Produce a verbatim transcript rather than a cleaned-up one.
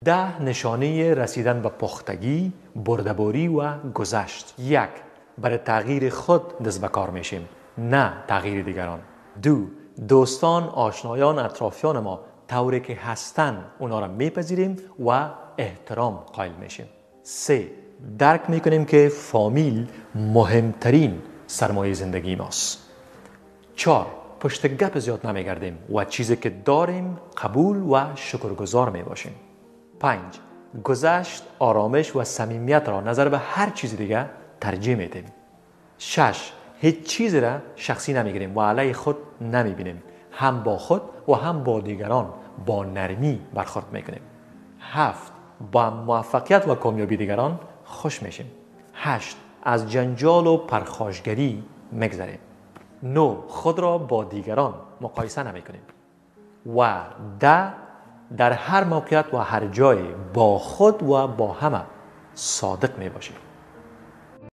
ده نشانه رسیدن به پختگی، بردباری و گذشت. یک، برای تغییر خود دست به کار میشیم، نه تغییر دیگران. دو، دوستان، آشنایان، اطرافیان ما طوری که هستن اونا را میپذیریم و احترام قائل میشیم. سه، درک میکنیم که فامیل مهمترین سرمایه زندگی ماست. چهار، پشت گپ زیاد نمیگردیم و چیزی که داریم قبول و شکرگزار میباشیم. پنج، گذشت، آرامش و صمیمیت را نظر به هر چیز دیگه ترجیح میدیم. شش، هیچ چیزی را شخصی نمیگیریم و علیه خود نمیبینیم. هم با خود و هم با دیگران با نرمی برخورد میکنیم. هفت، با موفقیت و کامیابی دیگران خوش میشیم. هشت، از جنجال و پرخاشگری میگذریم. نه، خود را با دیگران مقایسه نمیکنیم. و ده، در هر موقعیت و هر جای با خود و با همه صادق میباشیم.